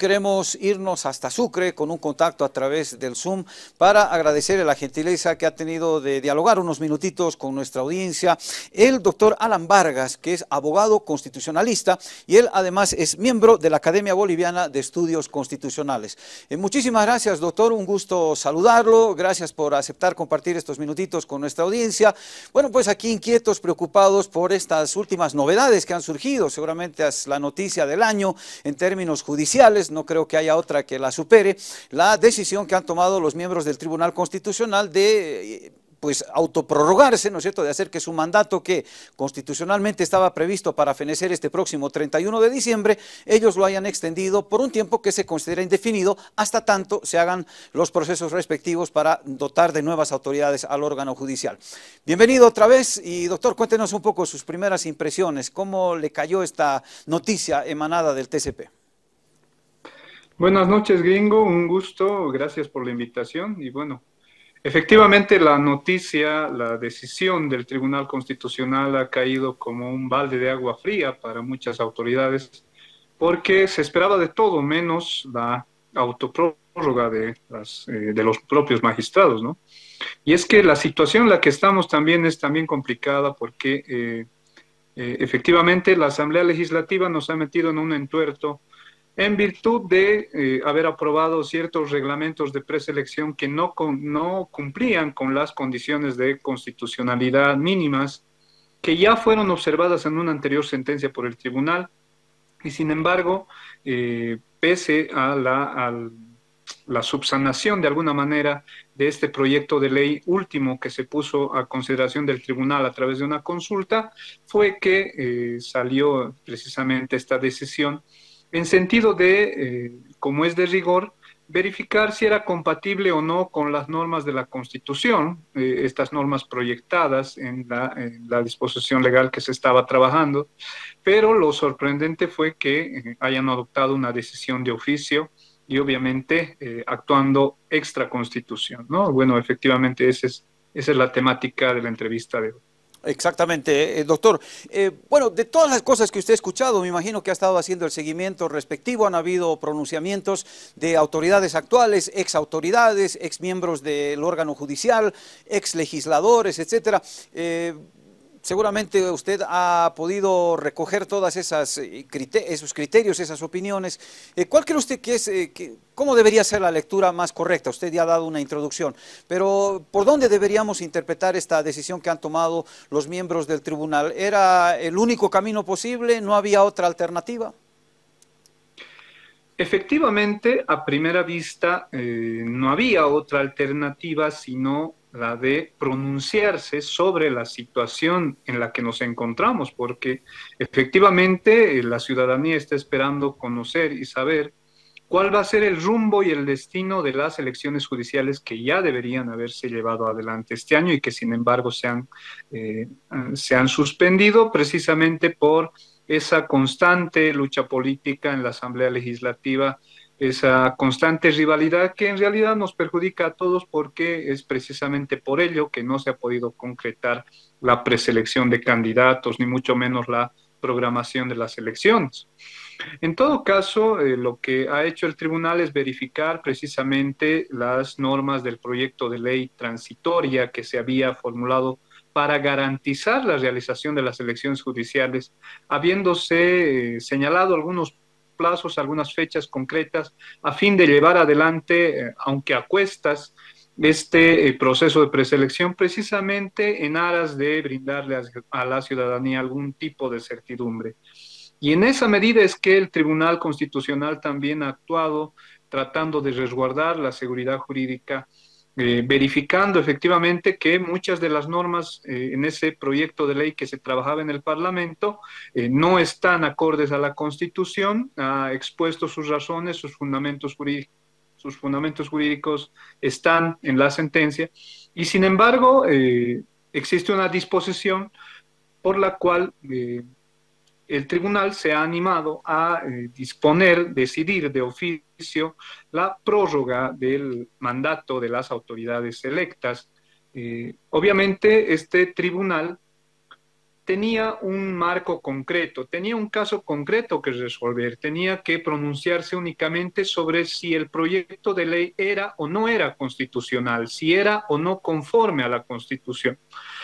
queremos irnos hasta Sucre con un contacto a través del Zoom para agradecer la gentileza que ha tenido de dialogar unos minutitos con nuestra audiencia el doctor Alan Vargas, que es abogado constitucionalista y él además es miembro de la Academia Boliviana de Estudios Constitucionales. Muchísimas gracias, doctor, un gusto saludarlo, gracias por aceptar compartir estos minutitos con nuestra audiencia. Bueno, pues aquí inquietos, preocupados por estas últimas novedades que han surgido, seguramente es la noticia del año en términos judiciales, no creo que haya otra que la supere, la decisión que han tomado los miembros del Tribunal Constitucional de pues autoprorrogarse, ¿no es cierto?, de hacer que su mandato que constitucionalmente estaba previsto para fenecer este próximo 31 de diciembre, ellos lo hayan extendido por un tiempo que se considera indefinido hasta tanto se hagan los procesos respectivos para dotar de nuevas autoridades al órgano judicial. Bienvenido otra vez y doctor, cuéntenos un poco sus primeras impresiones, ¿cómo le cayó esta noticia emanada del TCP? Buenas noches, gringo, un gusto, gracias por la invitación y bueno, efectivamente la noticia, la decisión del Tribunal Constitucional ha caído como un balde de agua fría para muchas autoridades porque se esperaba de todo menos la autoprórroga de los propios magistrados, ¿no? Y es que la situación en la que estamos también es también complicada porque efectivamente la Asamblea Legislativa nos ha metido en un entuerto en virtud de haber aprobado ciertos reglamentos de preselección que no cumplían con las condiciones de constitucionalidad mínimas que ya fueron observadas en una anterior sentencia por el tribunal y sin embargo, pese a la subsanación de alguna manera de este proyecto de ley último que se puso a consideración del tribunal a través de una consulta, fue que salió precisamente esta decisión en sentido de, como es de rigor, verificar si era compatible o no con las normas de la Constitución, estas normas proyectadas en la disposición legal que se estaba trabajando, pero lo sorprendente fue que hayan adoptado una decisión de oficio y obviamente actuando extra Constitución, ¿no? Bueno, efectivamente esa es la temática de la entrevista de hoy. Exactamente, doctor. Bueno, de todas las cosas que usted ha escuchado, me imagino que ha estado haciendo el seguimiento respectivo, han habido pronunciamientos de autoridades actuales, ex autoridades, ex miembros del órgano judicial, ex legisladores, etcétera. Seguramente usted ha podido recoger todas esos criterios, esas opiniones. ¿Cuál cree usted que es, cómo debería ser la lectura más correcta? Usted ya ha dado una introducción, pero ¿por dónde deberíamos interpretar esta decisión que han tomado los miembros del tribunal? ¿Era el único camino posible? ¿No había otra alternativa? Efectivamente, a primera vista, no había otra alternativa sino la de pronunciarse sobre la situación en la que nos encontramos, porque efectivamente la ciudadanía está esperando conocer y saber cuál va a ser el rumbo y el destino de las elecciones judiciales que ya deberían haberse llevado adelante este año y que sin embargo se han suspendido precisamente por esa constante lucha política en la Asamblea Legislativa, esa constante rivalidad que en realidad nos perjudica a todos porque es precisamente por ello que no se ha podido concretar la preselección de candidatos, ni mucho menos la programación de las elecciones. En todo caso, lo que ha hecho el tribunal es verificar precisamente las normas del proyecto de ley transitoria que se había formulado para garantizar la realización de las elecciones judiciales, habiéndose señalado algunos plazos, algunas fechas concretas, a fin de llevar adelante, aunque a cuestas, este proceso de preselección precisamente en aras de brindarle a la ciudadanía algún tipo de certidumbre. Y en esa medida es que el Tribunal Constitucional también ha actuado tratando de resguardar la seguridad jurídica, verificando efectivamente que muchas de las normas en ese proyecto de ley que se trabajaba en el Parlamento no están acordes a la Constitución, ha expuesto sus razones, sus fundamentos jurídicos están en la sentencia y sin embargo existe una disposición por la cual el tribunal se ha animado a decidir de oficio la prórroga del mandato de las autoridades electas. Obviamente, este tribunal tenía un marco concreto, tenía un caso concreto que resolver, tenía que pronunciarse únicamente sobre si el proyecto de ley era o no era constitucional, si era o no conforme a la Constitución.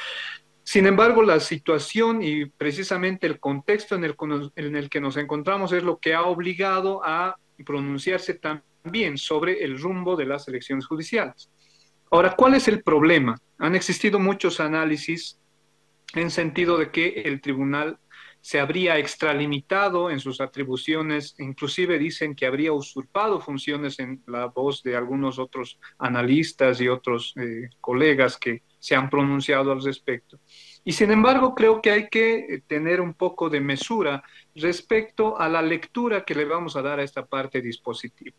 Sin embargo, la situación y precisamente el contexto en el que nos encontramos es lo que ha obligado a pronunciarse también sobre el rumbo de las elecciones judiciales. Ahora, ¿cuál es el problema? Han existido muchos análisis en sentido de que el tribunal se habría extralimitado en sus atribuciones, inclusive dicen que habría usurpado funciones en la voz de algunos otros analistas y otros colegas que se han pronunciado al respecto. Y sin embargo, creo que hay que tener un poco de mesura respecto a la lectura que le vamos a dar a esta parte dispositiva.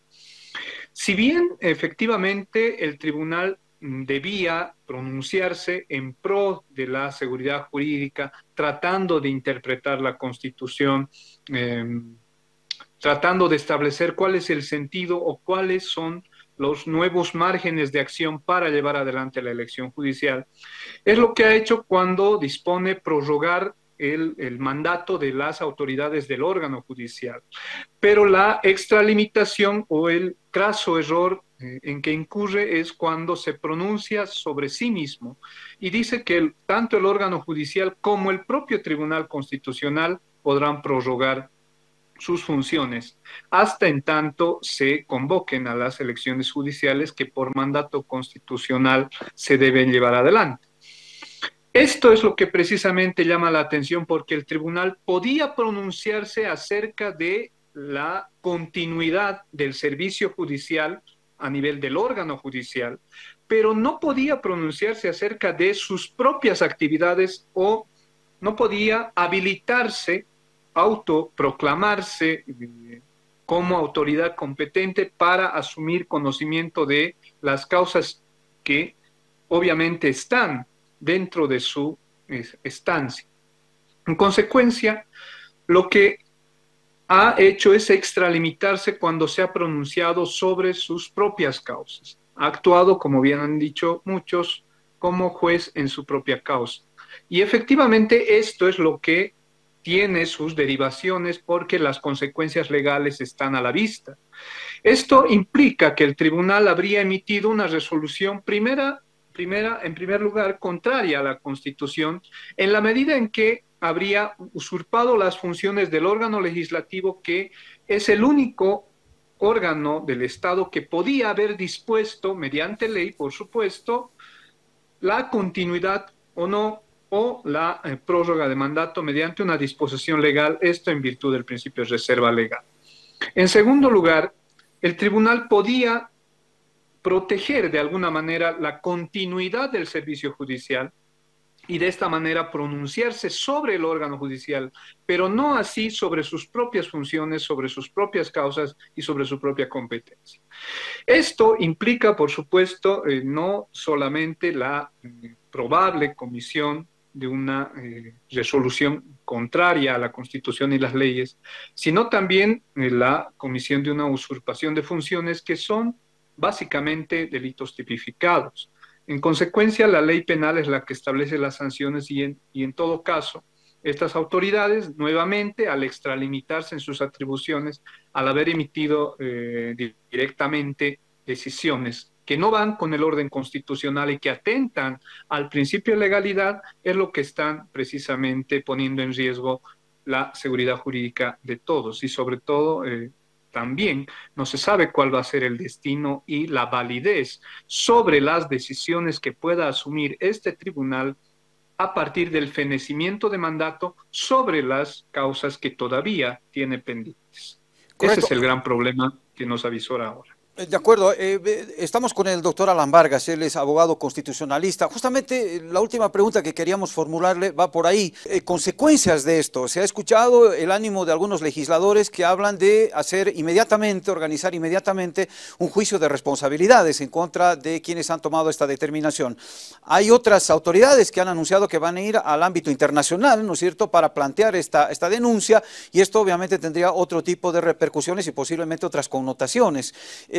Si bien efectivamente el tribunal debía pronunciarse en pro de la seguridad jurídica, tratando de interpretar la Constitución, tratando de establecer cuál es el sentido o cuáles son los nuevos márgenes de acción para llevar adelante la elección judicial. Es lo que ha hecho cuando dispone prorrogar el mandato de las autoridades del órgano judicial. Pero la extralimitación o el craso error en que incurre es cuando se pronuncia sobre sí mismo y dice que tanto el órgano judicial como el propio Tribunal Constitucional podrán prorrogar sus funciones hasta en tanto se convoquen a las elecciones judiciales que por mandato constitucional se deben llevar adelante. Esto es lo que precisamente llama la atención porque el tribunal podía pronunciarse acerca de la continuidad del servicio judicial a nivel del órgano judicial, pero no podía pronunciarse acerca de sus propias actividades o no podía habilitarse, autoproclamarse como autoridad competente para asumir conocimiento de las causas que obviamente están dentro de su estancia. En consecuencia, lo que ha hecho es extralimitarse cuando se ha pronunciado sobre sus propias causas. Ha actuado, como bien han dicho muchos, como juez en su propia causa. Y efectivamente esto es lo que tiene sus derivaciones porque las consecuencias legales están a la vista. Esto implica que el tribunal habría emitido una resolución en primer lugar, contraria a la Constitución, en la medida en que habría usurpado las funciones del órgano legislativo, que es el único órgano del Estado que podía haber dispuesto, mediante ley, por supuesto, la continuidad o no, o la prórroga de mandato mediante una disposición legal, esto en virtud del principio de reserva legal. En segundo lugar, el tribunal podía proteger de alguna manera la continuidad del servicio judicial y de esta manera pronunciarse sobre el órgano judicial, pero no así sobre sus propias funciones, sobre sus propias causas y sobre su propia competencia. Esto implica, por supuesto, no solamente la probable comisión de una resolución contraria a la Constitución y las leyes, sino también la comisión de una usurpación de funciones que son básicamente delitos tipificados. En consecuencia, la ley penal es la que establece las sanciones y en todo caso, estas autoridades, nuevamente, al extralimitarse en sus atribuciones, al haber emitido directamente decisiones que no van con el orden constitucional y que atentan al principio de legalidad, es lo que están precisamente poniendo en riesgo la seguridad jurídica de todos y sobre todo también no se sabe cuál va a ser el destino y la validez sobre las decisiones que pueda asumir este tribunal a partir del fenecimiento de mandato sobre las causas que todavía tiene pendientes. Correcto. Ese es el gran problema que nos avisora ahora. De acuerdo, estamos con el doctor Alan Vargas, él es abogado constitucionalista. Justamente la última pregunta que queríamos formularle va por ahí. Consecuencias de esto, se ha escuchado el ánimo de algunos legisladores que hablan de hacer inmediatamente, organizar inmediatamente un juicio de responsabilidades en contra de quienes han tomado esta determinación. Hay otras autoridades que han anunciado que van a ir al ámbito internacional, ¿no es cierto?, para plantear esta denuncia y esto obviamente tendría otro tipo de repercusiones y posiblemente otras connotaciones.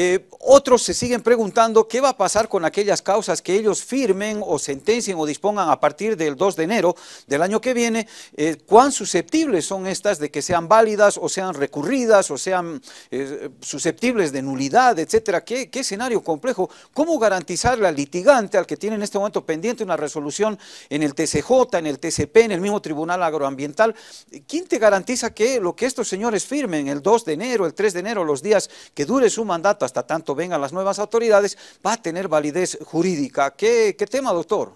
Otros se siguen preguntando qué va a pasar con aquellas causas que ellos firmen o sentencien o dispongan a partir del 2 de enero del año que viene, cuán susceptibles son estas de que sean válidas o sean recurridas o sean susceptibles de nulidad, etcétera. ¿Qué escenario complejo? ¿Cómo garantizarle al litigante, al que tiene en este momento pendiente una resolución en el TCJ, en el TCP, en el mismo Tribunal Agroambiental? ¿Quién te garantiza que lo que estos señores firmen el 2 de enero, el 3 de enero, los días que dure su mandato hasta tanto vengan las nuevas autoridades, va a tener validez jurídica? ¿Qué tema, doctor?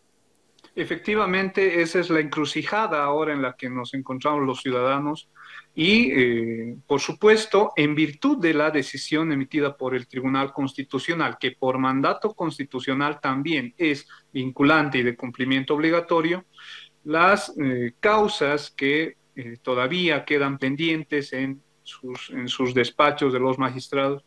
Efectivamente, esa es la encrucijada ahora en la que nos encontramos los ciudadanos y, por supuesto, en virtud de la decisión emitida por el Tribunal Constitucional, que por mandato constitucional también es vinculante y de cumplimiento obligatorio, las causas que todavía quedan pendientes en sus despachos de los magistrados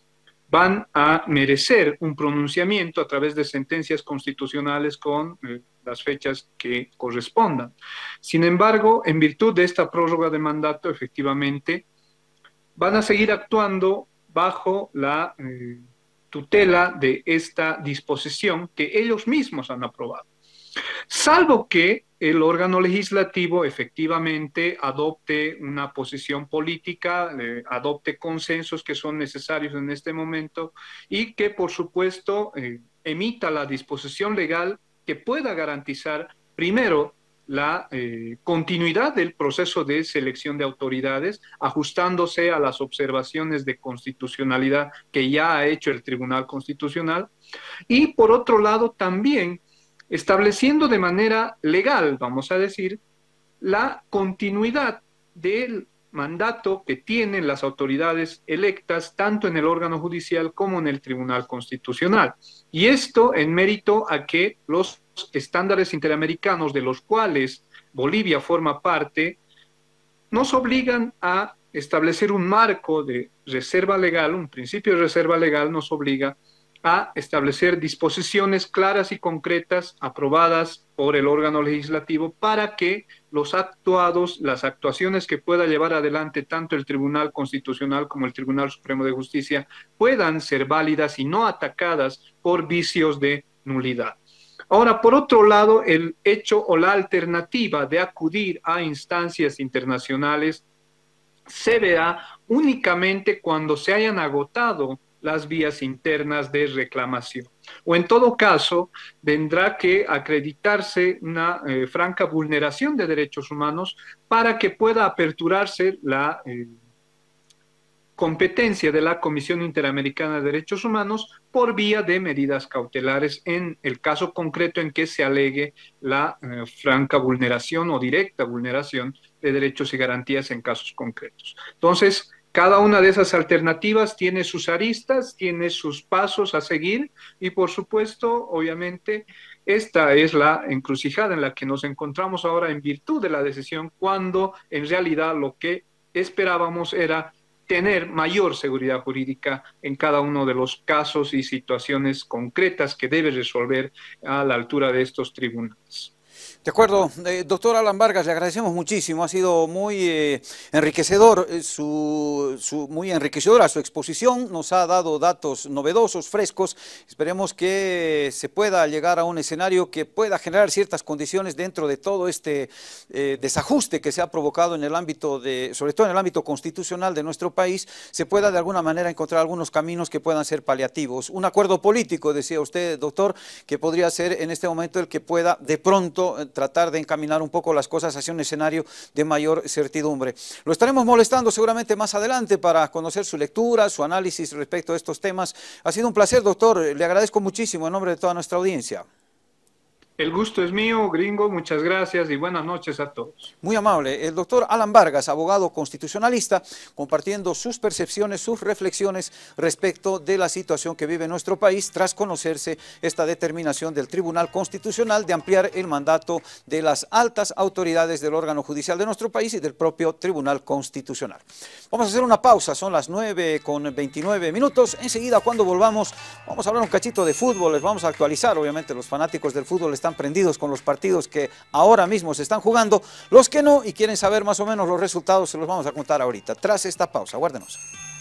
van a merecer un pronunciamiento a través de sentencias constitucionales con las fechas que correspondan. Sin embargo, en virtud de esta prórroga de mandato, efectivamente, van a seguir actuando bajo la tutela de esta disposición que ellos mismos han aprobado. Salvo que el órgano legislativo efectivamente adopte una posición política, adopte consensos que son necesarios en este momento y que, por supuesto, emita la disposición legal que pueda garantizar, primero, la continuidad del proceso de selección de autoridades, ajustándose a las observaciones de constitucionalidad que ya ha hecho el Tribunal Constitucional, y por otro lado también estableciendo de manera legal, vamos a decir, la continuidad del mandato que tienen las autoridades electas tanto en el órgano judicial como en el Tribunal Constitucional. Y esto en mérito a que los estándares interamericanos de los cuales Bolivia forma parte nos obligan a establecer un marco de reserva legal, un principio de reserva legal nos obliga a establecer disposiciones claras y concretas aprobadas por el órgano legislativo para que los actuados, las actuaciones que pueda llevar adelante tanto el Tribunal Constitucional como el Tribunal Supremo de Justicia puedan ser válidas y no atacadas por vicios de nulidad. Ahora, por otro lado, el hecho o la alternativa de acudir a instancias internacionales se verá únicamente cuando se hayan agotado las vías internas de reclamación. O en todo caso, tendrá que acreditarse una franca vulneración de derechos humanos para que pueda aperturarse la competencia de la Comisión Interamericana de Derechos Humanos por vía de medidas cautelares en el caso concreto en que se alegue la franca vulneración o directa vulneración de derechos y garantías en casos concretos. Entonces, cada una de esas alternativas tiene sus aristas, tiene sus pasos a seguir y, por supuesto, obviamente, esta es la encrucijada en la que nos encontramos ahora en virtud de la decisión, cuando en realidad lo que esperábamos era tener mayor seguridad jurídica en cada uno de los casos y situaciones concretas que debe resolver a la altura de estos tribunales. De acuerdo, doctor Alan Vargas, le agradecemos muchísimo, ha sido muy enriquecedor, muy enriquecedora su exposición, nos ha dado datos novedosos, frescos, esperemos que se pueda llegar a un escenario que pueda generar ciertas condiciones dentro de todo este desajuste que se ha provocado en el ámbito sobre todo en el ámbito constitucional de nuestro país, se pueda de alguna manera encontrar algunos caminos que puedan ser paliativos. Un acuerdo político, decía usted, doctor, que podría ser en este momento el que pueda de pronto tratar de encaminar un poco las cosas hacia un escenario de mayor certidumbre. Lo estaremos molestando seguramente más adelante para conocer su lectura, su análisis respecto a estos temas. Ha sido un placer, doctor, le agradezco muchísimo en nombre de toda nuestra audiencia. El gusto es mío, gringo, muchas gracias y buenas noches a todos. Muy amable, el doctor Alan Vargas, abogado constitucionalista, compartiendo sus percepciones, sus reflexiones respecto de la situación que vive nuestro país tras conocerse esta determinación del Tribunal Constitucional de ampliar el mandato de las altas autoridades del órgano judicial de nuestro país y del propio Tribunal Constitucional. Vamos a hacer una pausa, son las 9:29. Enseguida, cuando volvamos, vamos a hablar un cachito de fútbol, les vamos a actualizar, obviamente los fanáticos del fútbol están prendidos con los partidos que ahora mismo se están jugando, los que no y quieren saber más o menos los resultados se los vamos a contar ahorita, tras esta pausa, guárdenos.